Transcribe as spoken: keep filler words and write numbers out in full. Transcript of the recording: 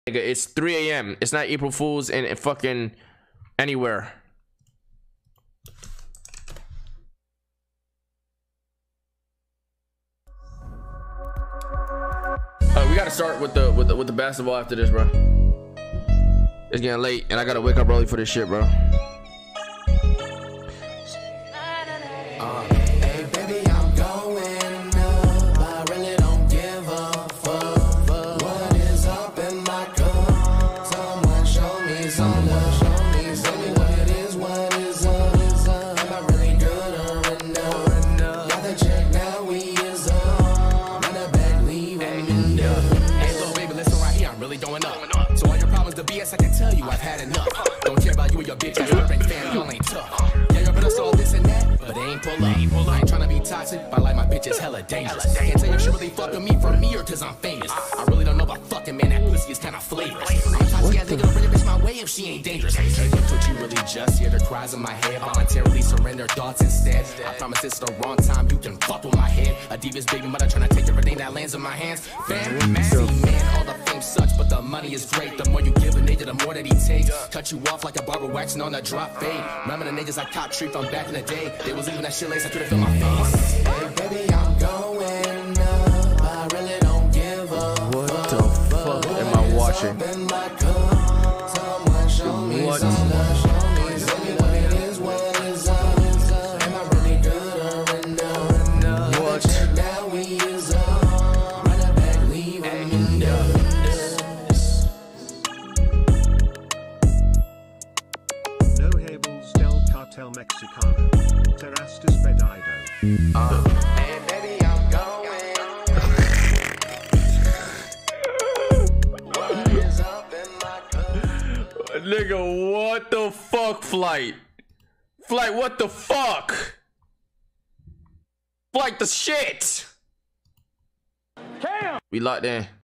Nigga, it's three A M It's not April Fool's in, in fucking anywhere. Uh, we gotta start with the with the with the basketball after this, bro. It's getting late, and I gotta wake up early for this shit, bro. I can tell you I've had enough. Don't care about you and your bitch ass urban fam, y'all ain't tough. Yeah, y'all better saw this and that, but they ain't pull up. I ain't tryna be toxic, but like my bitch is hella dangerous. Can't tell you she really fucking me for me or cause I'm famous. I really don't know about fucking, man, that pussy is kinda flavorous. I'm toxic, I think it'll bring a bitch my way if she ain't dangerous. But you really just hear the cries in my head, voluntarily surrender thoughts instead. I promise it's the wrong time, you can fuck with my head. A diva's baby mother tryna take everything that lands in my hands. Fam, see, man, all the fame sucks, but the money is great. The more you give a nigga, the more that he takes. Cut you off like a barber waxing on a drop fade. Remember the niggas I caught treat from back in the day? They was leaving that shit lace, I couldn't feel my face. Hey, baby, I'm going up. I really don't give a what the fuck am I watching? What? Mexicano, terrastis bedido. Uh, hey baby, I'm going. What is up in my cup? Nigga, what the fuck, Flight? Flight, what the fuck? Flight, the shit. Damn. We locked in.